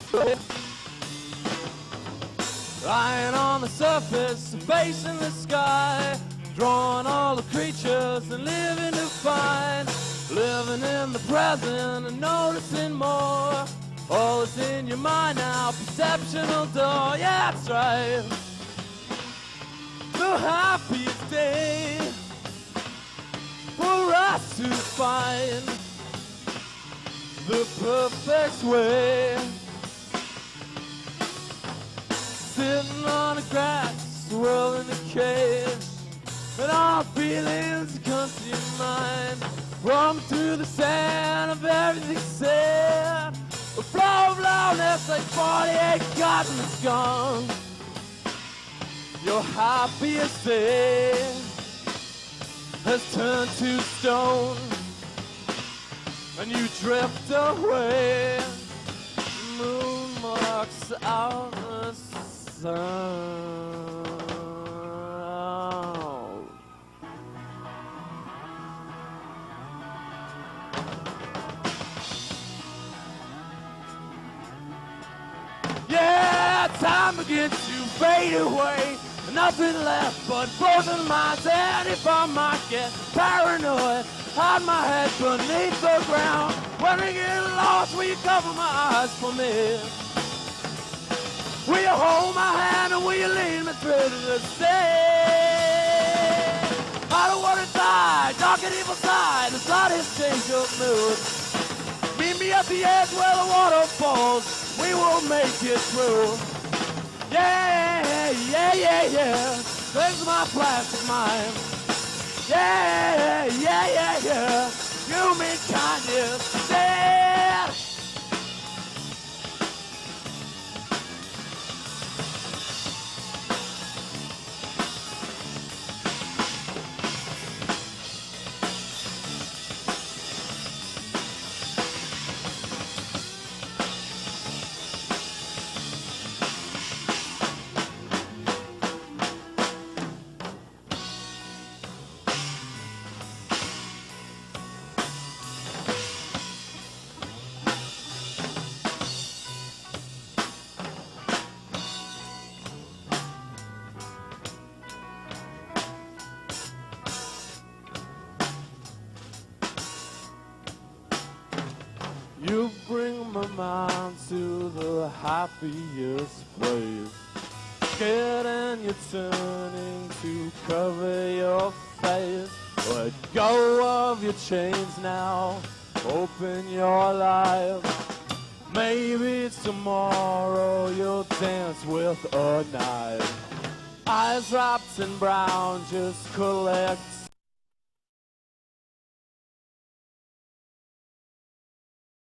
Lying on the surface, facing the sky, drawing all the creatures and living to find. Living in the present and noticing more. All is in your mind now, perceptional door. Yeah, that's right. The happiest day for us to find the perfect way. Sitting on the grass, swirling the cage, and our feelings come to your mind. Run through the sand of everything said. A flow of loudness like 48 cotton is gone. Your happiest day has turned to stone, and you drift away. The moon marks out the sun. Yeah, time begins to fade away. Nothing left but frozen minds. And if I might get paranoid, hide my head beneath the ground. When I get lost, will you cover my eyes for me? Will you hold my hand and will you lead me through to the sea? I don't want to die, dark and evil side, the slightest change of mood. Meet me at the edge where the water falls. We will make it through. Yeah, yeah, yeah, yeah. There's my plastic mind. Yeah, yeah, yeah, yeah. You mean kindness. Yeah. You bring my mind to the happiest place. Scared and you're turning to cover your face. Let go of your chains now, open your life. Maybe tomorrow you'll dance with a knife. Eyes wrapped in brown, just collect